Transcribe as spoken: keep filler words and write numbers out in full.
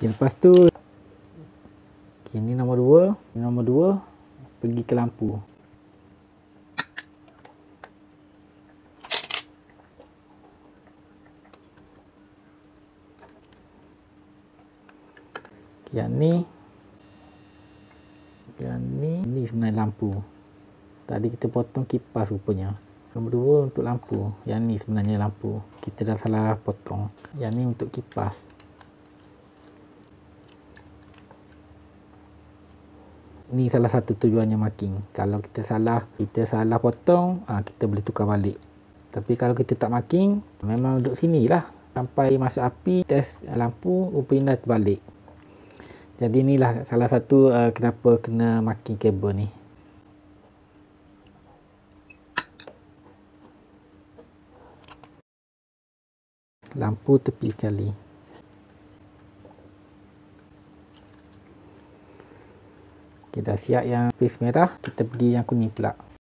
Okay, lepas tu okay, ni nombor dua, ni nombor dua pergi ke lampu. Okay, yang ni yang ni ni sebenarnya lampu. Tadi kita potong kipas rupanya. Nombor dua untuk lampu. Yang ni sebenarnya lampu. Kita dah salah potong. Yang ni untuk kipas. Ni salah satu tujuannya marking. Kalau kita salah, kita salah potong, ha, kita boleh tukar balik. Tapi kalau kita tak marking, memang duduk sini lah. Sampai masuk api, test lampu, rupanya dah terbalik. Jadi inilah salah satu uh, kenapa kena marking kabel ni. Lampu tepi sekali. Okay, dah siap yang fuse merah, kita pergi yang kuning pula.